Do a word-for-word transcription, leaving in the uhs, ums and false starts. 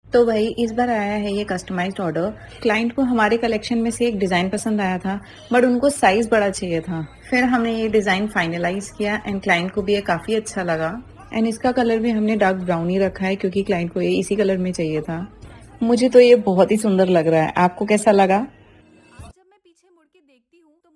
तो भाई इस बार आया है ये कस्टमाइज्ड ऑर्डर। क्लाइंट को हमारे कलेक्शन में से एक डिज़ाइन पसंद आया था, बट उनको साइज़ बड़ा चाहिए था। फिर हमने ये डिज़ाइन फाइनलाइज किया एंड क्लाइंट को भी ये काफ़ी अच्छा लगा। एंड इसका कलर भी हमने डार्क ब्राउन ही रखा है क्योंकि क्लाइंट को ये इसी कलर में चाहिए था। मुझे तो ये बहुत ही सुंदर लग रहा है, आपको कैसा लगा?